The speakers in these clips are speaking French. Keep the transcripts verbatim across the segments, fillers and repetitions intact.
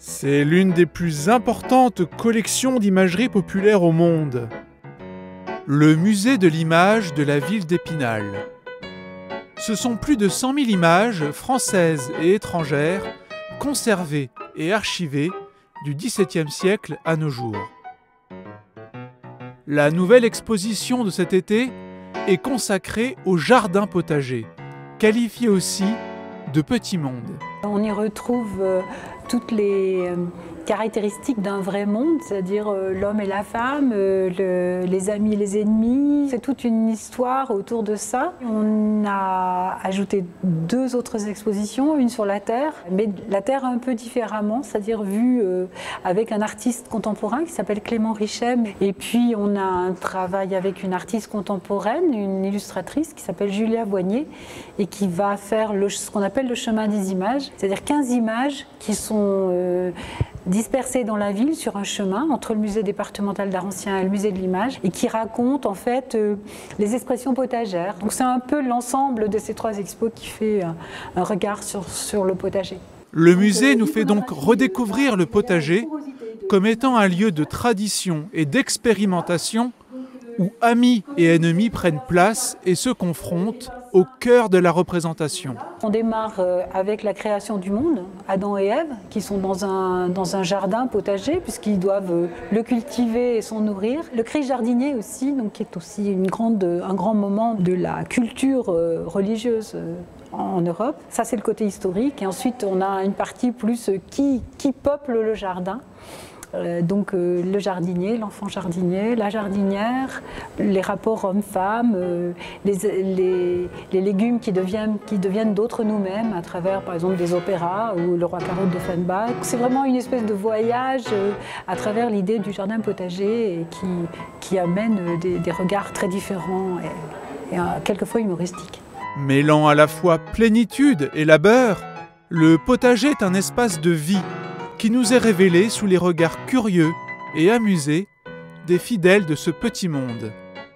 C'est l'une des plus importantes collections d'imagerie populaire au monde. Le musée de l'image de la ville d'Épinal. Ce sont plus de cent mille images françaises et étrangères conservées et archivées du dix-septième siècle à nos jours. La nouvelle exposition de cet été est consacrée au jardin potager, qualifié aussi de petit monde. On y retrouve euh, toutes les euh, caractéristiques d'un vrai monde, c'est-à-dire euh, l'homme et la femme, euh, le, les amis et les ennemis. C'est toute une histoire autour de ça. On a ajouté deux autres expositions, une sur la Terre, mais la Terre un peu différemment, c'est-à-dire vue euh, avec un artiste contemporain qui s'appelle Clément Richem. Et puis on a un travail avec une artiste contemporaine, une illustratrice qui s'appelle Julia Boignet et qui va faire le, ce qu'on appelle le chemin des images, c'est-à-dire quinze images qui sont euh, dispersées dans la ville sur un chemin entre le musée départemental d'art ancien et le musée de l'image et qui racontent en fait euh, les expressions potagères. Donc c'est un peu l'ensemble de ces trois expos qui fait un, un regard sur, sur le potager. Le musée nous fait donc redécouvrir le potager comme étant un lieu de tradition et d'expérimentation où amis et ennemis prennent place et se confrontent au cœur de la représentation. On démarre avec la création du monde, Adam et Ève, qui sont dans un, dans un jardin potager, puisqu'ils doivent le cultiver et s'en nourrir. Le cri jardinier aussi, donc, qui est aussi une grande, un grand moment de la culture religieuse en Europe. Ça, c'est le côté historique. Et ensuite, on a une partie plus qui, qui peuple le jardin. Euh, donc euh, le jardinier, l'enfant jardinier, la jardinière, les rapports hommes-femmes, euh, les, les, les légumes qui deviennent, qui deviennent d'autres nous-mêmes à travers par exemple des opéras ou le Roi Carotte d'Offenbach. C'est vraiment une espèce de voyage euh, à travers l'idée du jardin potager et qui, qui amène des, des regards très différents et, et euh, quelquefois humoristiques. Mêlant à la fois plénitude et labeur, le potager est un espace de vie qui nous est révélé sous les regards curieux et amusés des fidèles de ce petit monde.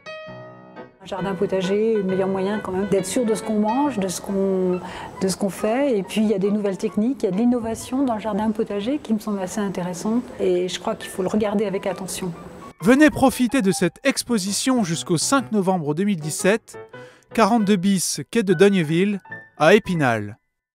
Un jardin potager est le meilleur moyen quand même d'être sûr de ce qu'on mange, de ce qu'on de ce qu'on fait. Et puis il y a des nouvelles techniques, il y a de l'innovation dans le jardin potager qui me semble assez intéressante. Et je crois qu'il faut le regarder avec attention. Venez profiter de cette exposition jusqu'au cinq novembre deux mille dix-sept, quarante-deux bis quai de Dogneville à Épinal.